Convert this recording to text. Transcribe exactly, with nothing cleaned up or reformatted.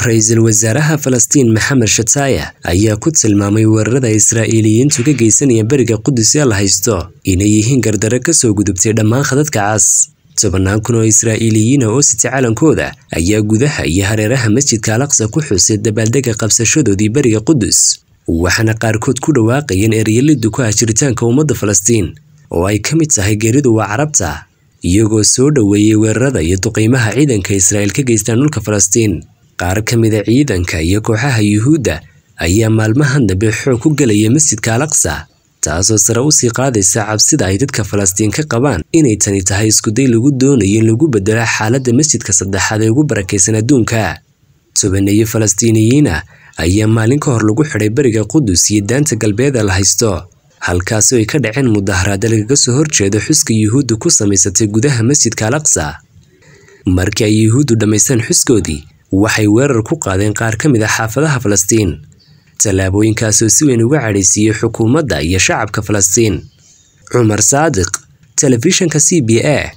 Ra'iisul Wasaaraha Falastiin Maxamed Shataya ayaa ku tilmaamay weerarada Israa'iiliyiintu ka geysanayaan bariga Qudus ee la haysto inay yihiin gardaro ka soo gudubtay dhammaan khadadka cas. Tobanaan kun oo Israa'iiliyiin oo sita calankooda ayaa gudaha iyo hareeraha masjidka Al-Aqsa ku xusay dabaaldega qabsashadoodii bariga Qudus, waxaana qaarkood ku dhawaaqayeen eryalida ku hajiritaanka ummadda Falastiin oo ay ka mid tahay geeridu waa Carabta, iyagoo soo dhaweeyay weerarada iyo duqeymaha ciidanka Israa'iil ka geystaan dhulka Falastiin. Qaar ka mid ah ciidanka iyo kooxaha Yuhuudda ayaa maalmahan dambe xoog ku galaya masjidka Al-Aqsa, taasoo sare u sii qaadaysa cabsida ay dadka Falastiin ka qabaan inay tani tahay isku day lagu doonayo in lagu bedelo xaaladda masjidka saddexaad ee ugu barakeysan adduunka. Tobaneeyo Falastiiniyiin ah ayaa maalin ka hor lagu xidhay bariga Qudus iyo daanta galbeed la haysto, halkaasoo ay ka dhaceen mudaharaad lagaga soo horjeedo xuska Yuhuuddu ku samaysatay gudaha masjidka Al-Aqsa. Markii ay Yuhuuddu dhamaystaan xuskoodii, waxay weerar ku qaadeen qaar ka mid ah xaafadaha Falastiin, tallaabooyinkaasoo si weyn uga cadhaysiiyay xukuumadda iyo shacabka Falastiin. Cumar Saadiq, Telefishinka C B A.